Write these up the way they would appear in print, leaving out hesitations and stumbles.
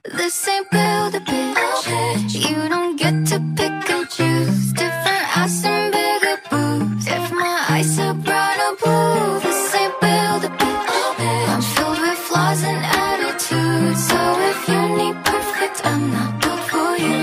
This ain't build a bitch. You don't get to pick and choose. Different ass and bigger boobs. If my eyes are brown or blue, this ain't build a bitch. I'm filled with flaws and attitudes. So if you need perfect, I'm not built for you.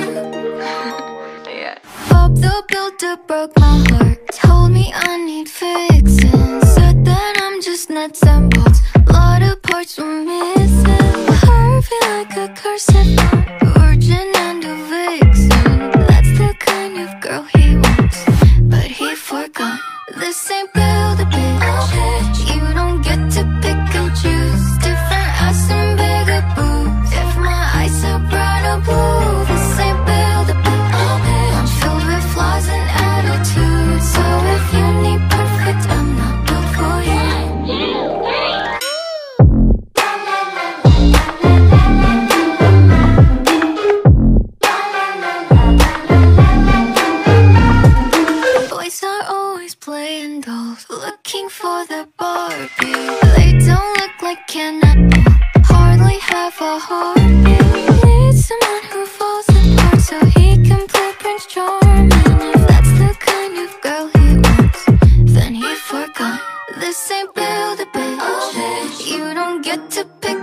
Bob the Builder broke my heart. Told me I need fixing. Said that I'm just nuts and bolts. A lot of parts were missing. Heart feel like a curse if I'm a virgin and a vixen. That's the kind of girl he wants, but he forgot. This ain't build a bitch. You don't get to pick and choose. Different ass and bigger boobs. If my eyes are brown or blue, this ain't build a bitch. I'm filled with flaws and attitudes. So if you need perfect, I'm not built for you. Boys are always playing dolls, looking for their Barbie. They don't look like Ken at all, hardly have a heartbeat. Need someone who falls apart so he can play Prince Charming. If that's the kind of girl he wants, then he forgot. This ain't build a bitch. You don't get to pick